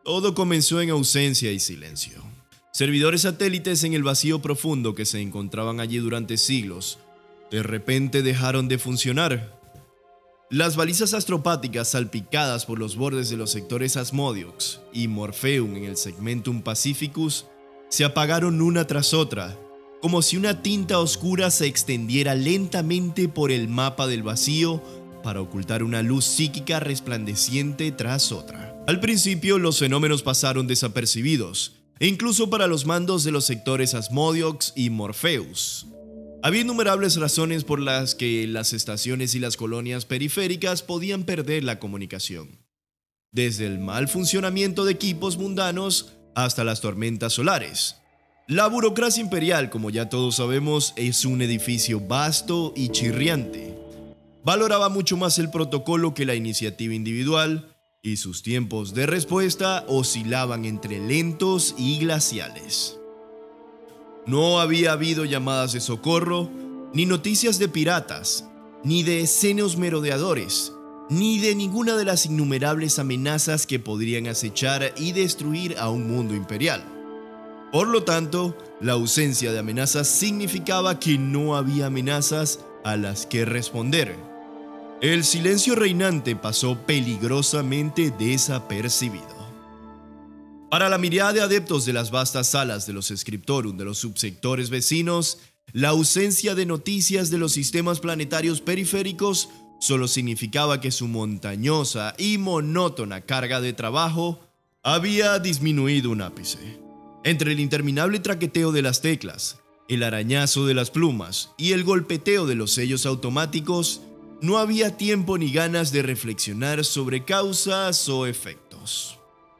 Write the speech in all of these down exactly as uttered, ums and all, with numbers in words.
Todo comenzó en ausencia y silencio. Servidores satélites en el vacío profundo que se encontraban allí durante siglos, de repente dejaron de funcionar. Las balizas astropáticas salpicadas por los bordes de los sectores Asmodiox y Morpheum en el Segmentum Pacificus se apagaron una tras otra, como si una tinta oscura se extendiera lentamente por el mapa del vacío para ocultar una luz psíquica resplandeciente tras otra. Al principio, los fenómenos pasaron desapercibidos, e incluso para los mandos de los sectores Asmodiox y Morpheus. Había innumerables razones por las que las estaciones y las colonias periféricas podían perder la comunicación. Desde el mal funcionamiento de equipos mundanos hasta las tormentas solares. La burocracia imperial, como ya todos sabemos, es un edificio vasto y chirriante. Valoraba mucho más el protocolo que la iniciativa individual, y sus tiempos de respuesta oscilaban entre lentos y glaciales. No había habido llamadas de socorro, ni noticias de piratas, ni de escenos merodeadores, ni de ninguna de las innumerables amenazas que podrían acechar y destruir a un mundo imperial. Por lo tanto, la ausencia de amenazas significaba que no había amenazas a las que responder. El silencio reinante pasó peligrosamente desapercibido. Para la mirada de adeptos de las vastas salas de los Scriptorum de los subsectores vecinos, la ausencia de noticias de los sistemas planetarios periféricos solo significaba que su montañosa y monótona carga de trabajo había disminuido un ápice. Entre el interminable traqueteo de las teclas, el arañazo de las plumas y el golpeteo de los sellos automáticos, no había tiempo ni ganas de reflexionar sobre causas o efectos.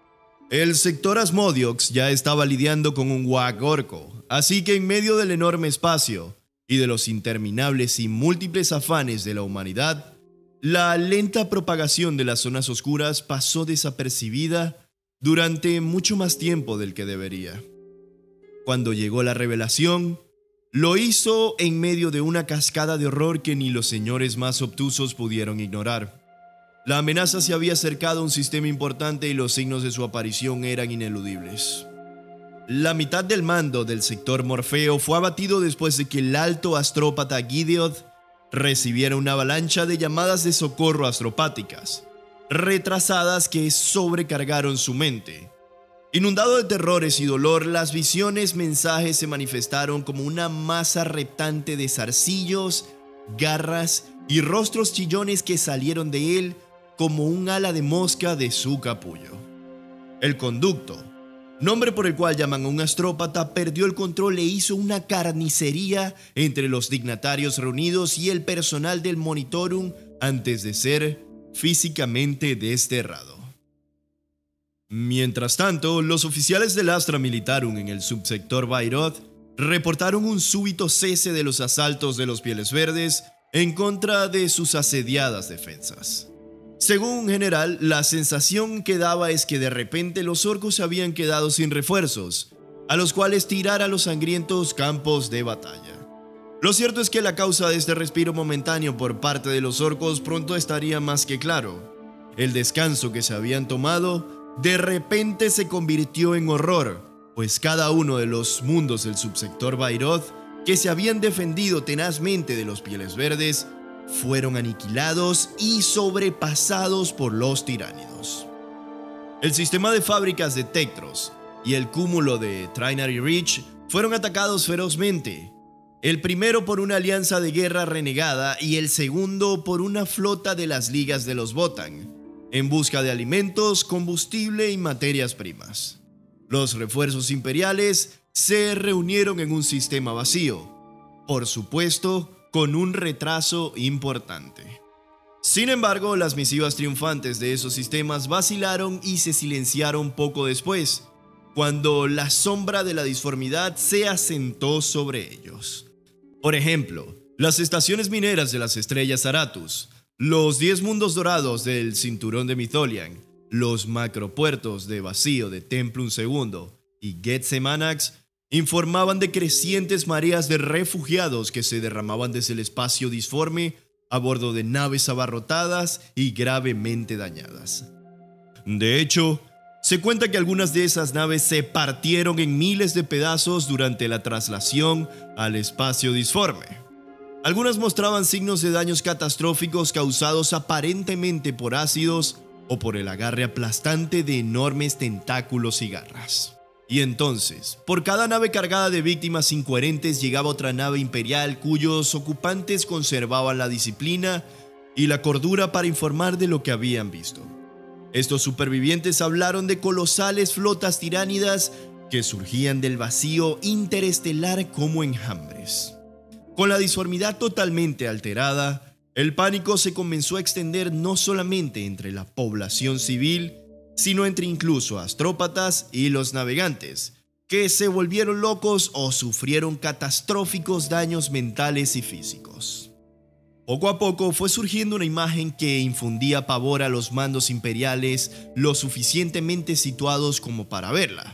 El sector Asmodiox ya estaba lidiando con un Wag orco, así que en medio del enorme espacio y de los interminables y múltiples afanes de la humanidad, la lenta propagación de las zonas oscuras pasó desapercibida durante mucho más tiempo del que debería. Cuando llegó la revelación, lo hizo en medio de una cascada de horror que ni los señores más obtusos pudieron ignorar. La amenaza se había acercado a un sistema importante y los signos de su aparición eran ineludibles. La mitad del mando del sector Morfeo fue abatido después de que el alto astrópata Gideon recibiera una avalancha de llamadas de socorro astropáticas, retrasadas que sobrecargaron su mente. Inundado de terrores y dolor, las visiones mensajes se manifestaron como una masa reptante de zarcillos, garras y rostros chillones que salieron de él como un ala de mosca de su capullo. El conducto, nombre por el cual llaman a un astrópata, perdió el control e hizo una carnicería entre los dignatarios reunidos y el personal del Monitorum antes de ser físicamente desterrado. Mientras tanto, los oficiales del Astra Militarum en el subsector Bairoth reportaron un súbito cese de los asaltos de los Pieles Verdes en contra de sus asediadas defensas. Según un general, la sensación que daba es que de repente los orcos se habían quedado sin refuerzos, a los cuales tirar a los sangrientos campos de batalla. Lo cierto es que la causa de este respiro momentáneo por parte de los orcos pronto estaría más que claro. El descanso que se habían tomado de repente se convirtió en horror, pues cada uno de los mundos del subsector Bairoth que se habían defendido tenazmente de los Pieles Verdes fueron aniquilados y sobrepasados por los tiránidos. El sistema de fábricas de Tectros y el cúmulo de Trinary Reach fueron atacados ferozmente, el primero por una alianza de guerra renegada y el segundo por una flota de las ligas de los Votann, en busca de alimentos, combustible y materias primas. Los refuerzos imperiales se reunieron en un sistema vacío, por supuesto, con un retraso importante. Sin embargo, las misivas triunfantes de esos sistemas vacilaron y se silenciaron poco después, cuando la sombra de la disformidad se asentó sobre ellos. Por ejemplo, las estaciones mineras de las estrellas Aratus, los diez mundos dorados del cinturón de Mytholian, los macropuertos de vacío de Templum segundo y Gethsemanax informaban de crecientes mareas de refugiados que se derramaban desde el espacio disforme a bordo de naves abarrotadas y gravemente dañadas. De hecho, Se cuenta que algunas de esas naves se partieron en miles de pedazos durante la traslación al espacio disforme. Algunas mostraban signos de daños catastróficos causados aparentemente por ácidos o por el agarre aplastante de enormes tentáculos y garras. Y entonces, por cada nave cargada de víctimas incoherentes llegaba otra nave imperial cuyos ocupantes conservaban la disciplina y la cordura para informar de lo que habían visto. Estos supervivientes hablaron de colosales flotas tiránidas que surgían del vacío interestelar como enjambres. Con la disformidad totalmente alterada, el pánico se comenzó a extender no solamente entre la población civil, sino entre incluso astrópatas y los navegantes, que se volvieron locos o sufrieron catastróficos daños mentales y físicos. Poco a poco fue surgiendo una imagen que infundía pavor a los mandos imperiales lo suficientemente situados como para verla.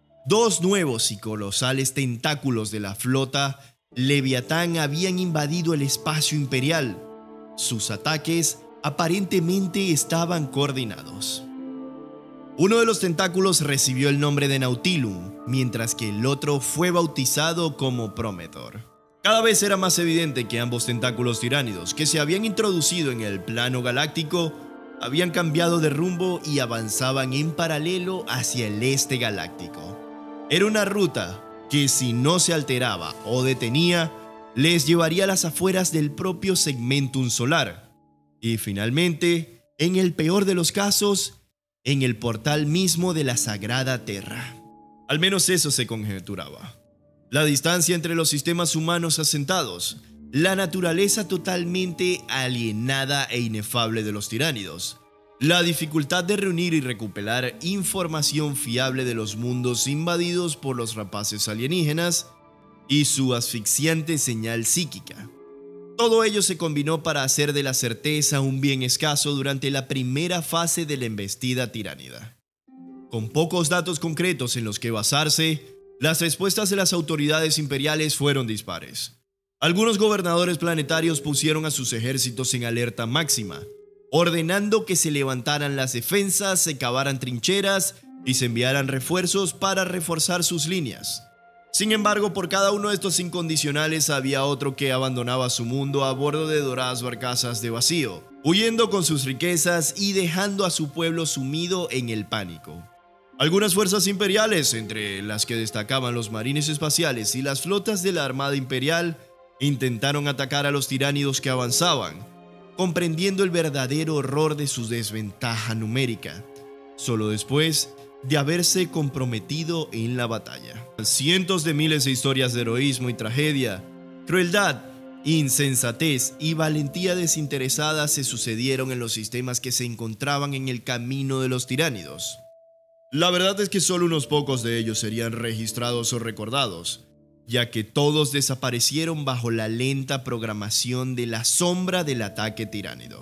Dos nuevos y colosales tentáculos de la flota Leviatán habían invadido el espacio imperial. Sus ataques aparentemente estaban coordinados. Uno de los tentáculos recibió el nombre de Nautilum, mientras que el otro fue bautizado como Prometor. Cada vez era más evidente que ambos tentáculos tiránidos, que se habían introducido en el plano galáctico, habían cambiado de rumbo y avanzaban en paralelo hacia el este galáctico. Era una ruta que, si no se alteraba o detenía, les llevaría a las afueras del propio segmentum solar. Y finalmente, en el peor de los casos, en el portal mismo de la Sagrada Terra. Al menos eso se conjeturaba. La distancia entre los sistemas humanos asentados, la naturaleza totalmente alienada e inefable de los tiránidos, la dificultad de reunir y recuperar información fiable de los mundos invadidos por los rapaces alienígenas y su asfixiante señal psíquica. Todo ello se combinó para hacer de la certeza un bien escaso durante la primera fase de la embestida tiránida. Con pocos datos concretos en los que basarse, las respuestas de las autoridades imperiales fueron dispares. Algunos gobernadores planetarios pusieron a sus ejércitos en alerta máxima, ordenando que se levantaran las defensas, se cavaran trincheras y se enviaran refuerzos para reforzar sus líneas. Sin embargo, por cada uno de estos incondicionales había otro que abandonaba su mundo a bordo de doradas barcazas de vacío, huyendo con sus riquezas y dejando a su pueblo sumido en el pánico. Algunas fuerzas imperiales, entre las que destacaban los marines espaciales y las flotas de la Armada Imperial, intentaron atacar a los tiránidos que avanzaban, comprendiendo el verdadero horror de su desventaja numérica, solo después de haberse comprometido en la batalla. Cientos de miles de historias de heroísmo y tragedia, crueldad, insensatez y valentía desinteresada se sucedieron en los sistemas que se encontraban en el camino de los tiránidos. La verdad es que solo unos pocos de ellos serían registrados o recordados, ya que todos desaparecieron bajo la lenta programación de la sombra del ataque tiránido.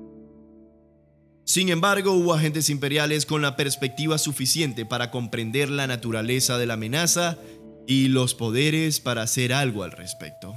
Sin embargo, hubo agentes imperiales con la perspectiva suficiente para comprender la naturaleza de la amenaza y los poderes para hacer algo al respecto.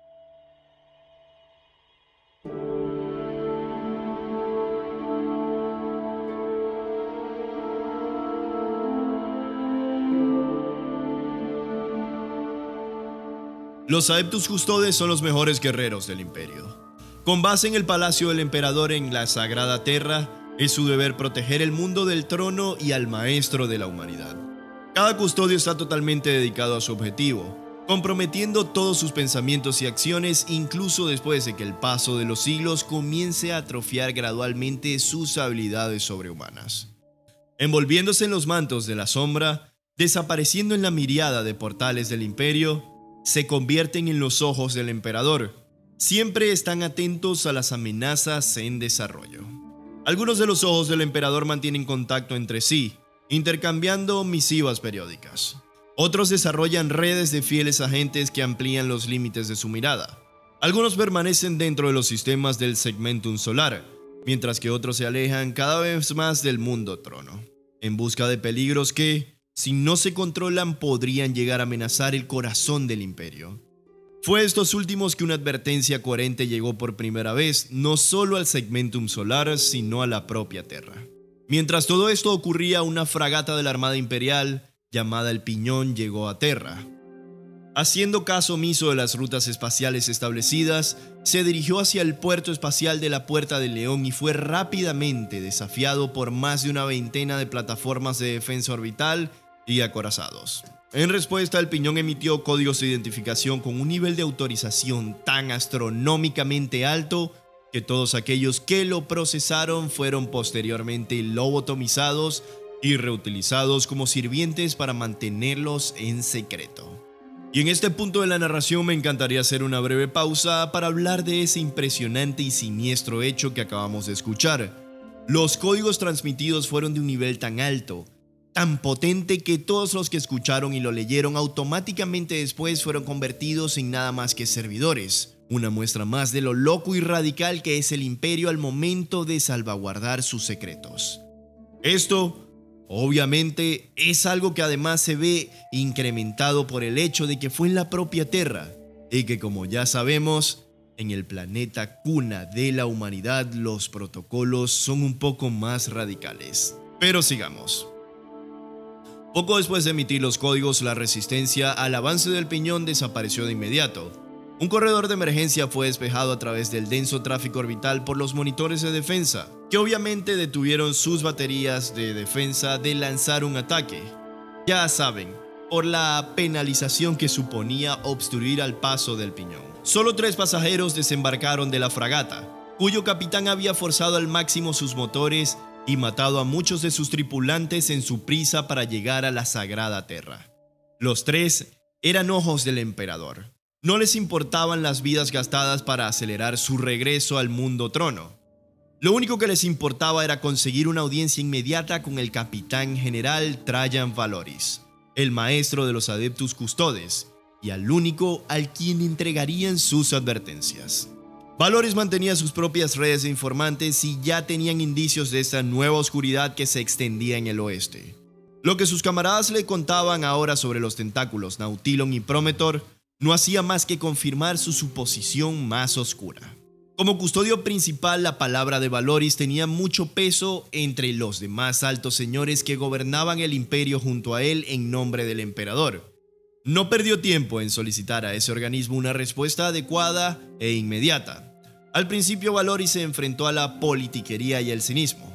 Los Adeptus Custodes son los mejores guerreros del Imperio. Con base en el palacio del emperador en la Sagrada Terra, es su deber proteger el mundo del trono y al maestro de la humanidad. Cada custodio está totalmente dedicado a su objetivo, comprometiendo todos sus pensamientos y acciones incluso después de que el paso de los siglos comience a atrofiar gradualmente sus habilidades sobrehumanas. Envolviéndose en los mantos de la sombra, desapareciendo en la miriada de portales del Imperio, se convierten en los ojos del emperador. Siempre están atentos a las amenazas en desarrollo. Algunos de los ojos del emperador mantienen contacto entre sí, intercambiando misivas periódicas. Otros desarrollan redes de fieles agentes que amplían los límites de su mirada. Algunos permanecen dentro de los sistemas del segmentum solar, mientras que otros se alejan cada vez más del mundo trono, en busca de peligros que, si no se controlan, podrían llegar a amenazar el corazón del imperio. Fue a estos últimos que una advertencia coherente llegó por primera vez, no solo al segmentum solar, sino a la propia Terra. Mientras todo esto ocurría, una fragata de la Armada Imperial llamada El Piñón llegó a Terra. Haciendo caso omiso de las rutas espaciales establecidas, se dirigió hacia el puerto espacial de la Puerta del León y fue rápidamente desafiado por más de una veintena de plataformas de defensa orbital y acorazados. En respuesta, El Piñón emitió códigos de identificación con un nivel de autorización tan astronómicamente alto que todos aquellos que lo procesaron fueron posteriormente lobotomizados y reutilizados como sirvientes para mantenerlos en secreto. Y en este punto de la narración me encantaría hacer una breve pausa para hablar de ese impresionante y siniestro hecho que acabamos de escuchar. Los códigos transmitidos fueron de un nivel tan alto, tan potente, que todos los que escucharon y lo leyeron automáticamente después fueron convertidos en nada más que servidores. Una muestra más de lo loco y radical que es el Imperio al momento de salvaguardar sus secretos. Esto, obviamente, es algo que además se ve incrementado por el hecho de que fue en la propia Terra, y que, como ya sabemos, en el planeta cuna de la humanidad los protocolos son un poco más radicales. Pero sigamos. Poco después de emitir los códigos, la resistencia al avance del Piñón desapareció de inmediato. Un corredor de emergencia fue despejado a través del denso tráfico orbital por los monitores de defensa, que obviamente detuvieron sus baterías de defensa de lanzar un ataque. Ya saben, por la penalización que suponía obstruir al paso del Piñón. Solo tres pasajeros desembarcaron de la fragata, cuyo capitán había forzado al máximo sus motores y matado a muchos de sus tripulantes en su prisa para llegar a la sagrada Terra. Los tres eran ojos del emperador. No les importaban las vidas gastadas para acelerar su regreso al mundo trono. Lo único que les importaba era conseguir una audiencia inmediata con el capitán general Trajan Valoris, el maestro de los Adeptus Custodes, y al único al quien entregarían sus advertencias. Valoris mantenía sus propias redes de informantes y ya tenían indicios de esta nueva oscuridad que se extendía en el oeste. Lo que sus camaradas le contaban ahora sobre los tentáculos Nautilon y Prometor no hacía más que confirmar su suposición más oscura. Como custodio principal, la palabra de Valoris tenía mucho peso entre los demás altos señores que gobernaban el imperio junto a él en nombre del emperador. No perdió tiempo en solicitar a ese organismo una respuesta adecuada e inmediata. Al principio, Valoris se enfrentó a la politiquería y el cinismo.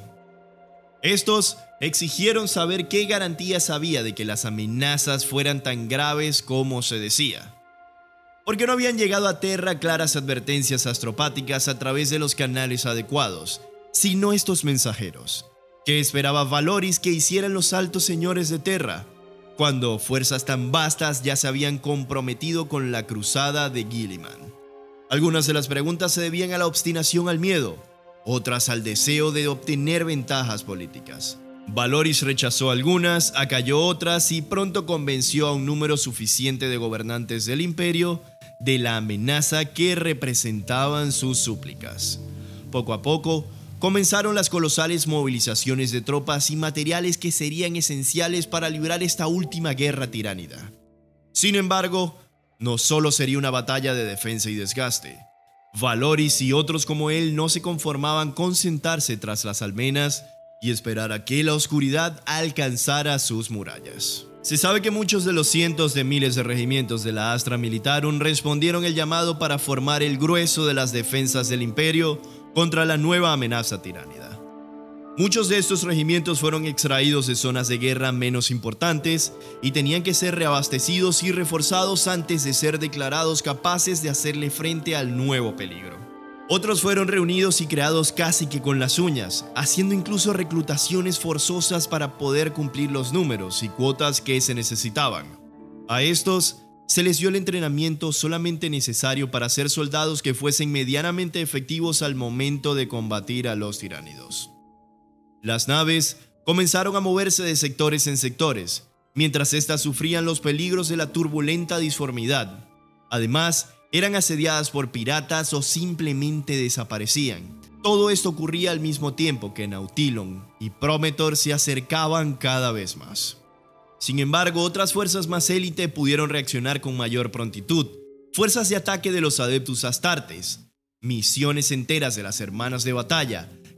Estos exigieron saber qué garantías había de que las amenazas fueran tan graves como se decía. Porque no habían llegado a Terra claras advertencias astropáticas a través de los canales adecuados, sino estos mensajeros. ¿Qué esperaba Valoris que hicieran los altos señores de Terra, cuando fuerzas tan vastas ya se habían comprometido con la cruzada de Guilliman? Algunas de las preguntas se debían a la obstinación al miedo, otras al deseo de obtener ventajas políticas. Valoris rechazó algunas, acalló otras y pronto convenció a un número suficiente de gobernantes del imperio de la amenaza que representaban sus súplicas. Poco a poco, comenzaron las colosales movilizaciones de tropas y materiales que serían esenciales para librar esta última guerra tiránida. Sin embargo, no solo sería una batalla de defensa y desgaste. Valoris y otros como él no se conformaban con sentarse tras las almenas y esperar a que la oscuridad alcanzara sus murallas. Se sabe que muchos de los cientos de miles de regimientos de la Astra Militarum respondieron el llamado para formar el grueso de las defensas del imperio contra la nueva amenaza tiránida. Muchos de estos regimientos fueron extraídos de zonas de guerra menos importantes y tenían que ser reabastecidos y reforzados antes de ser declarados capaces de hacerle frente al nuevo peligro. Otros fueron reunidos y creados casi que con las uñas, haciendo incluso reclutaciones forzosas para poder cumplir los números y cuotas que se necesitaban. A estos se les dio el entrenamiento solamente necesario para ser soldados que fuesen medianamente efectivos al momento de combatir a los tiránidos. Las naves comenzaron a moverse de sectores en sectores, mientras éstas sufrían los peligros de la turbulenta disformidad. Además, eran asediadas por piratas o simplemente desaparecían. Todo esto ocurría al mismo tiempo que Nautilon y Prometor se acercaban cada vez más. Sin embargo, otras fuerzas más élite pudieron reaccionar con mayor prontitud. Fuerzas de ataque de los Adeptus Astartes, misiones enteras de las Hermanas de Batalla,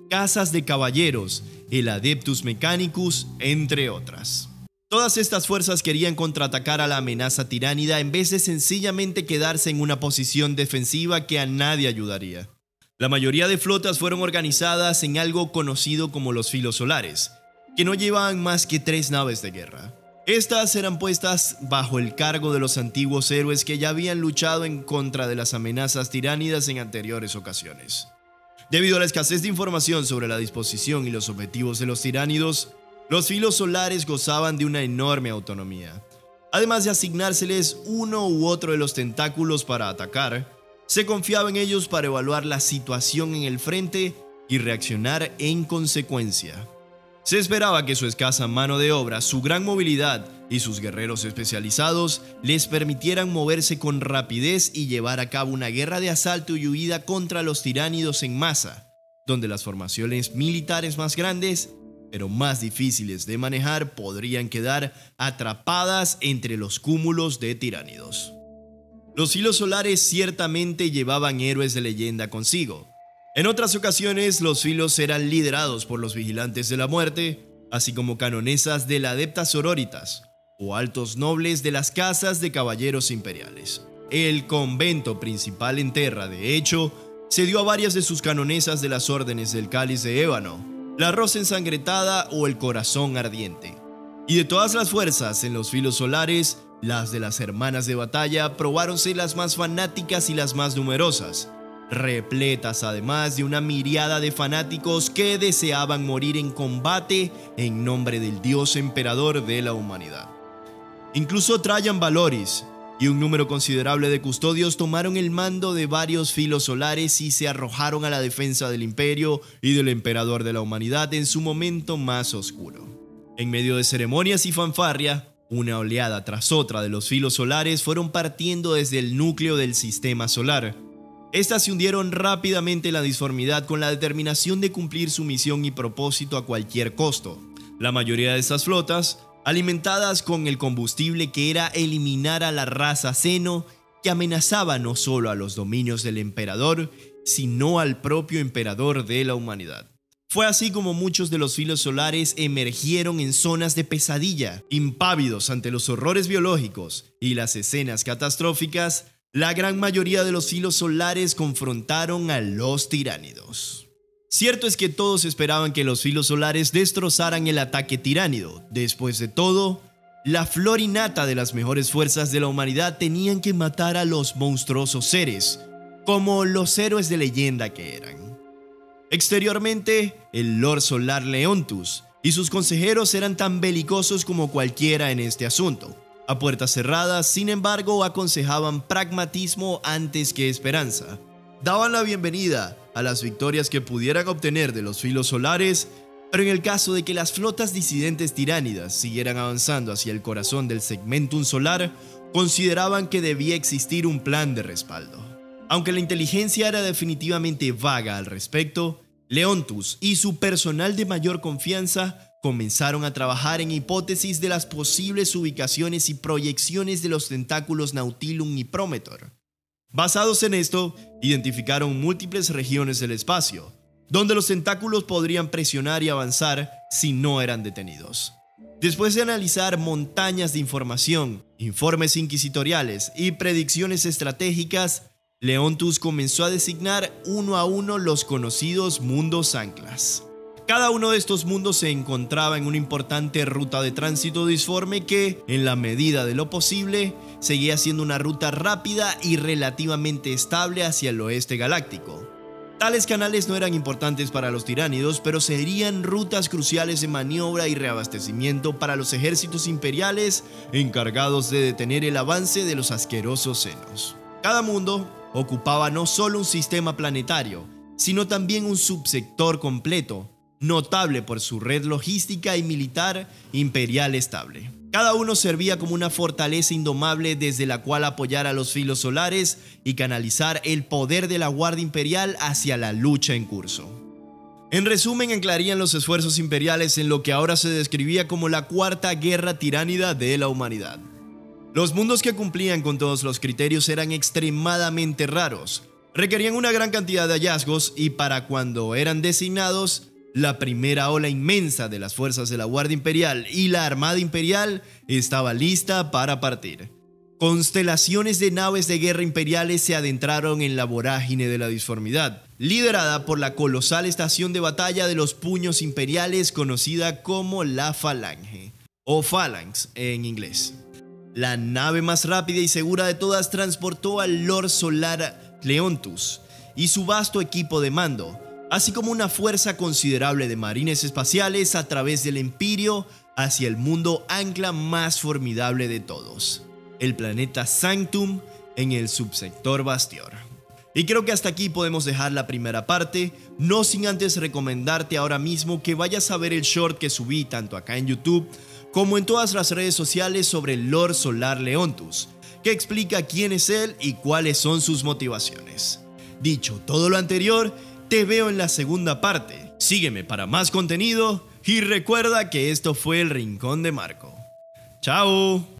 casas de caballeros, el Adeptus Mechanicus, entre otras. Todas estas fuerzas querían contraatacar a la amenaza tiránida en vez de sencillamente quedarse en una posición defensiva que a nadie ayudaría. La mayoría de flotas fueron organizadas en algo conocido como los filos solares, que no llevaban más que tres naves de guerra. Estas eran puestas bajo el cargo de los antiguos héroes que ya habían luchado en contra de las amenazas tiránidas en anteriores ocasiones. Debido a la escasez de información sobre la disposición y los objetivos de los tiránidos, los filos solares gozaban de una enorme autonomía. Además de asignárseles uno u otro de los tentáculos para atacar, se confiaba en ellos para evaluar la situación en el frente y reaccionar en consecuencia. Se esperaba que su escasa mano de obra, su gran movilidad y sus guerreros especializados les permitieran moverse con rapidez y llevar a cabo una guerra de asalto y huida contra los tiránidos en masa, donde las formaciones militares más grandes, pero más difíciles de manejar, podrían quedar atrapadas entre los cúmulos de tiránidos. Los filos solares ciertamente llevaban héroes de leyenda consigo. En otras ocasiones, los filos eran liderados por los vigilantes de la muerte, así como canonesas de la Adepta Sororitas o altos nobles de las casas de caballeros imperiales. El convento principal en Terra, de hecho, se dio a varias de sus canonesas de las órdenes del Cáliz de Ébano, la Rosa Ensangrentada o el Corazón Ardiente. Y de todas las fuerzas en los filos solares, las de las hermanas de batalla probáronse las más fanáticas y las más numerosas, repletas además de una miriada de fanáticos que deseaban morir en combate en nombre del Dios emperador de la humanidad. Incluso Trajan Valoris y un número considerable de custodios tomaron el mando de varios filos solares y se arrojaron a la defensa del imperio y del emperador de la humanidad en su momento más oscuro. En medio de ceremonias y fanfarria, una oleada tras otra de los filos solares fueron partiendo desde el núcleo del sistema solar. Estas se hundieron rápidamente en la disformidad con la determinación de cumplir su misión y propósito a cualquier costo. La mayoría de estas flotas, alimentadas con el combustible que era eliminar a la raza Seno, que amenazaba no solo a los dominios del emperador, sino al propio emperador de la humanidad. Fue así como muchos de los filos solares emergieron en zonas de pesadilla, impávidos ante los horrores biológicos y las escenas catastróficas. La gran mayoría de los filos solares confrontaron a los tiránidos. Cierto es que todos esperaban que los filos solares destrozaran el ataque tiránido. Después de todo, la flor innata de las mejores fuerzas de la humanidad tenían que matar a los monstruosos seres, como los héroes de leyenda que eran. Exteriormente, el Lord Solar Leontus y sus consejeros eran tan belicosos como cualquiera en este asunto. A puertas cerradas, sin embargo, aconsejaban pragmatismo antes que esperanza. Daban la bienvenida a las victorias que pudieran obtener de los filos solares, pero en el caso de que las flotas disidentes tiránidas siguieran avanzando hacia el corazón del segmentum solar, consideraban que debía existir un plan de respaldo. Aunque la inteligencia era definitivamente vaga al respecto, Leontus y su personal de mayor confianza comenzaron a trabajar en hipótesis de las posibles ubicaciones y proyecciones de los tentáculos Nautilum y Prometor. Basados en esto, identificaron múltiples regiones del espacio, donde los tentáculos podrían presionar y avanzar si no eran detenidos. Después de analizar montañas de información, informes inquisitoriales y predicciones estratégicas, Leontus comenzó a designar uno a uno los conocidos mundos anclas. Cada uno de estos mundos se encontraba en una importante ruta de tránsito disforme que, en la medida de lo posible, seguía siendo una ruta rápida y relativamente estable hacia el oeste galáctico. Tales canales no eran importantes para los tiránidos, pero serían rutas cruciales de maniobra y reabastecimiento para los ejércitos imperiales encargados de detener el avance de los asquerosos senos. Cada mundo ocupaba no solo un sistema planetario, sino también un subsector completo, notable por su red logística y militar imperial estable. Cada uno servía como una fortaleza indomable desde la cual apoyar a los filos solares y canalizar el poder de la Guardia Imperial hacia la lucha en curso. En resumen, anclarían los esfuerzos imperiales en lo que ahora se describía como la Cuarta Guerra Tiránida de la humanidad. Los mundos que cumplían con todos los criterios eran extremadamente raros, Requerían una gran cantidad de hallazgos y para cuando eran designados, la primera ola inmensa de las fuerzas de la Guardia Imperial y la Armada Imperial estaba lista para partir. Constelaciones de naves de guerra imperiales se adentraron en la vorágine de la disformidad, liderada por la colosal estación de batalla de los puños imperiales conocida como la Falange, o Phalanx en inglés. La nave más rápida y segura de todas transportó al Lord Solar Leontus y su vasto equipo de mando, así como una fuerza considerable de marines espaciales a través del Empirio hacia el mundo ancla más formidable de todos, el planeta Sanctum en el subsector Bastior. Y creo que hasta aquí podemos dejar la primera parte, no sin antes recomendarte ahora mismo que vayas a ver el short que subí tanto acá en YouTube como en todas las redes sociales sobre el Lord Solar Leontus, que explica quién es él y cuáles son sus motivaciones. Dicho todo lo anterior, te veo en la segunda parte. Sígueme para más contenido y recuerda que esto fue El Rincón de Marco. ¡Chao!